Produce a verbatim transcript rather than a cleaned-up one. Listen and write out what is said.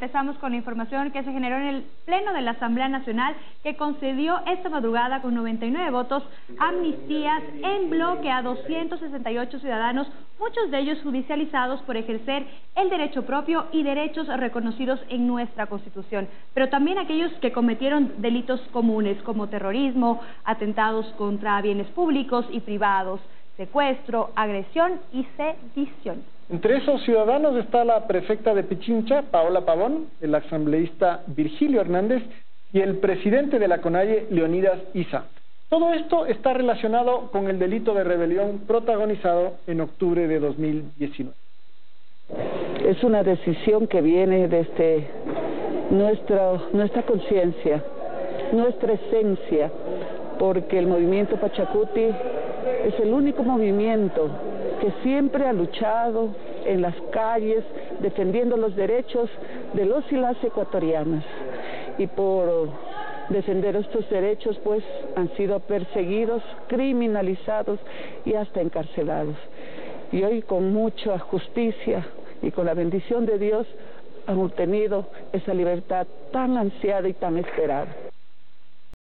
Empezamos con la información que se generó en el Pleno de la Asamblea Nacional, que concedió esta madrugada con noventa y nueve votos amnistías en bloque a doscientos sesenta y ocho ciudadanos, muchos de ellos judicializados por ejercer el derecho propio y derechos reconocidos en nuestra Constitución, pero también aquellos que cometieron delitos comunes como terrorismo, atentados contra bienes públicos y privados, secuestro, agresión y sedición. Entre esos ciudadanos está la prefecta de Pichincha, Paola Pavón, el asambleísta Virgilio Hernández y el presidente de la CONAIE, Leonidas Issa. Todo esto está relacionado con el delito de rebelión protagonizado en octubre de dos mil diecinueve. Es una decisión que viene desde nuestra, nuestra conciencia, nuestra esencia, porque el movimiento Pachacuti es el único movimiento que siempre ha luchado en las calles defendiendo los derechos de los y las ecuatorianas, y por defender estos derechos pues han sido perseguidos, criminalizados y hasta encarcelados, y hoy con mucha justicia y con la bendición de Dios han obtenido esa libertad tan ansiada y tan esperada.